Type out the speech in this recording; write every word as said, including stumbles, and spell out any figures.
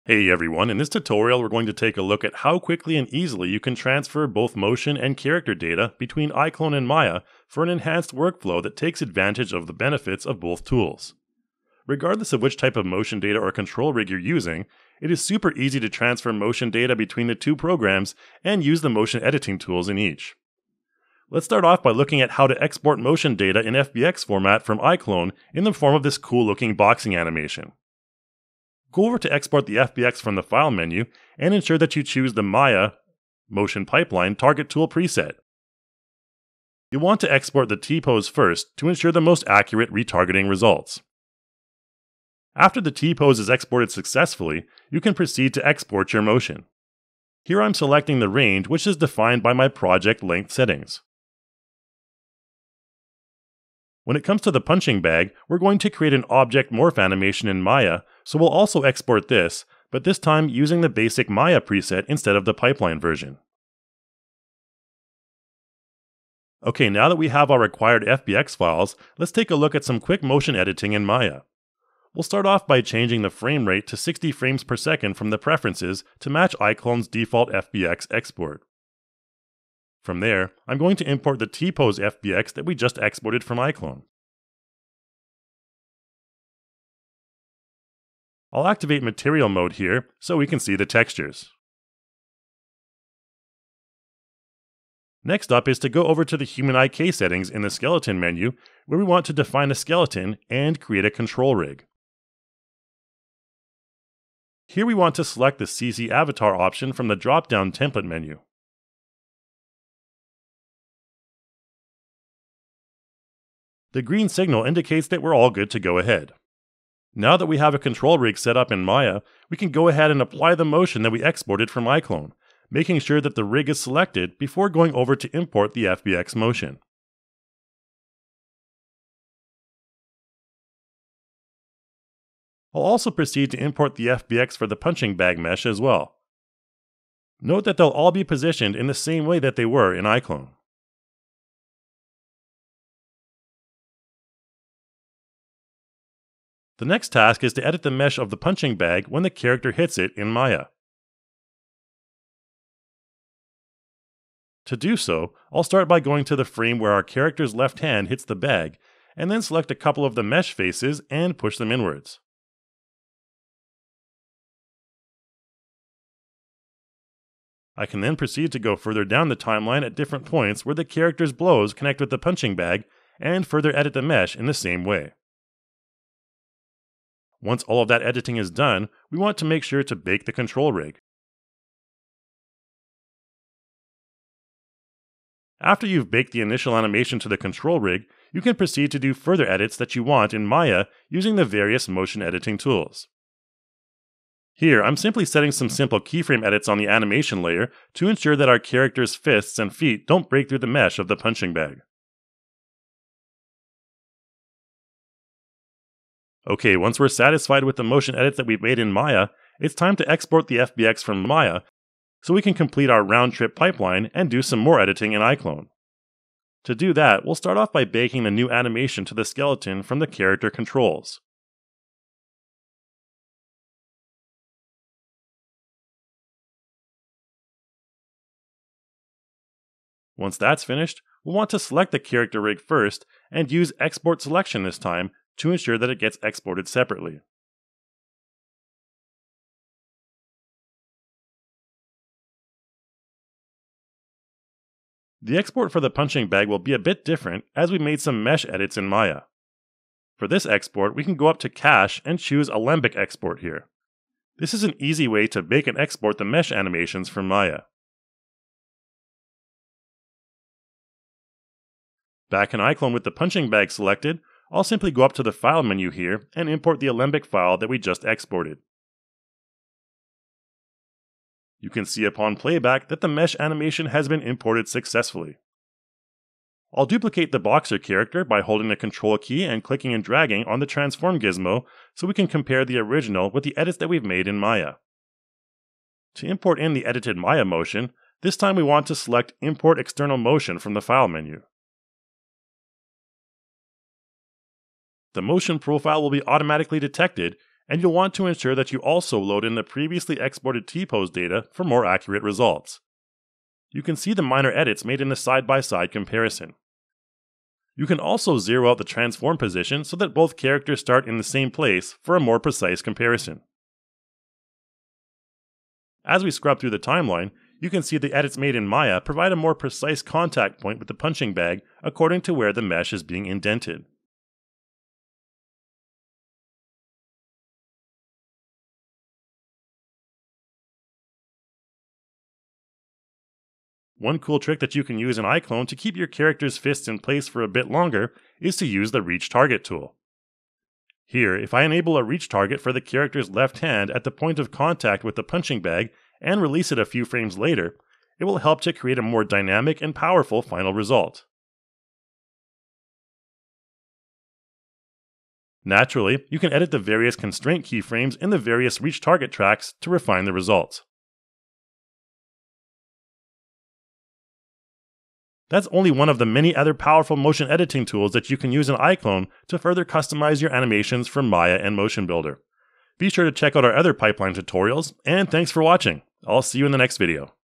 Hey everyone, in this tutorial we're going to take a look at how quickly and easily you can transfer both motion and character data between iClone and Maya for an enhanced workflow that takes advantage of the benefits of both tools. Regardless of which type of motion data or control rig you're using, it is super easy to transfer motion data between the two programs and use the motion editing tools in each. Let's start off by looking at how to export motion data in F B X format from iClone in the form of this cool looking boxing animation. Go over to export the F B X from the File menu and ensure that you choose the Maya Motion Pipeline Target Tool preset. You'll want to export the T-pose first to ensure the most accurate retargeting results. After the T-pose is exported successfully, you can proceed to export your motion. Here I'm selecting the range, which is defined by my project length settings. When it comes to the punching bag, we're going to create an object morph animation in Maya, so we'll also export this, but this time using the basic Maya preset instead of the pipeline version. Okay, now that we have our required F B X files, let's take a look at some quick motion editing in Maya. We'll start off by changing the frame rate to sixty frames per second from the preferences to match iClone's default F B X export. From there, I'm going to import the T-pose F B X that we just exported from iClone. I'll activate material mode here so we can see the textures. Next up is to go over to the Human I K settings in the skeleton menu, where we want to define a skeleton and create a control rig. Here we want to select the C C avatar option from the drop-down template menu. The green signal indicates that we're all good to go ahead. Now that we have a control rig set up in Maya, we can go ahead and apply the motion that we exported from iClone, making sure that the rig is selected before going over to import the F B X motion. I'll also proceed to import the F B X for the punching bag mesh as well. Note that they'll all be positioned in the same way that they were in iClone. The next task is to edit the mesh of the punching bag when the character hits it in Maya. To do so, I'll start by going to the frame where our character's left hand hits the bag, and then select a couple of the mesh faces and push them inwards. I can then proceed to go further down the timeline at different points where the character's blows connect with the punching bag, and further edit the mesh in the same way. Once all of that editing is done, we want to make sure to bake the control rig. After you've baked the initial animation to the control rig, you can proceed to do further edits that you want in Maya using the various motion editing tools. Here, I'm simply setting some simple keyframe edits on the animation layer to ensure that our character's fists and feet don't break through the mesh of the punching bag. Okay, once we're satisfied with the motion edits that we've made in Maya, it's time to export the F B X from Maya so we can complete our round-trip pipeline and do some more editing in iClone. To do that, we'll start off by baking the new animation to the skeleton from the character controls. Once that's finished, we'll want to select the character rig first and use Export Selection this time to ensure that it gets exported separately. The export for the punching bag will be a bit different as we made some mesh edits in Maya. For this export, we can go up to Cache and choose Alembic Export here. This is an easy way to bake and export the mesh animations from Maya. Back in iClone with the punching bag selected, I'll simply go up to the File menu here and import the Alembic file that we just exported. You can see upon playback that the mesh animation has been imported successfully. I'll duplicate the boxer character by holding the Control key and clicking and dragging on the Transform gizmo so we can compare the original with the edits that we've made in Maya. To import in the edited Maya motion, this time we want to select Import External Motion from the File menu. The motion profile will be automatically detected, And you'll want to ensure that you also load in the previously exported T-pose data for more accurate results. You can see the minor edits made in the side-by-side comparison. You can also zero out the transform position so that both characters start in the same place for a more precise comparison. As we scrub through the timeline, you can see the edits made in Maya provide a more precise contact point with the punching bag according to where the mesh is being indented. One cool trick that you can use in iClone to keep your character's fists in place for a bit longer is to use the Reach Target tool. Here, if I enable a reach target for the character's left hand at the point of contact with the punching bag and release it a few frames later, it will help to create a more dynamic and powerful final result. Naturally, you can edit the various constraint keyframes in the various reach target tracks to refine the results. That's only one of the many other powerful motion editing tools that you can use in iClone to further customize your animations for Maya and Motion Builder. Be sure to check out our other pipeline tutorials, and thanks for watching. I'll see you in the next video.